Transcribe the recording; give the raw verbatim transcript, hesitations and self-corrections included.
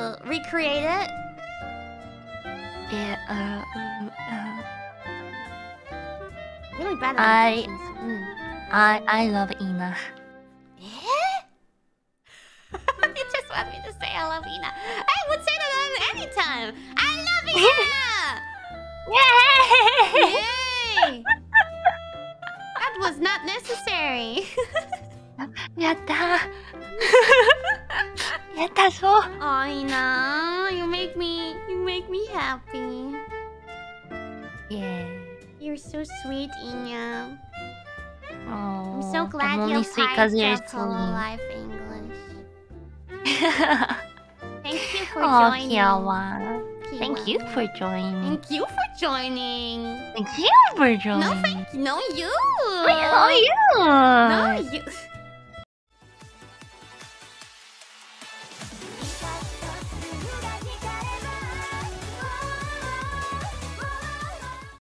to recreate it? Yeah, uh, um, uh, Really bad at I- impressions. Mm. I I love Ina. Eh? You just want me to say I love Ina. I would say that at any time. I love Ina! Yay! That was not necessary. やったー。やったぞ。 Oh, Ina, you make me, you make me happy. Yeah. You're so sweet, Ina. Oh, I'm so glad I'm you're only sweet 'cause part you're of sweet. Hololive English. Thank you for Oh, joining. Kiara. Thank Kiara. you for joining. Thank you for joining. Thank you for joining. No, thank you. No, you. Oh, you. No, you.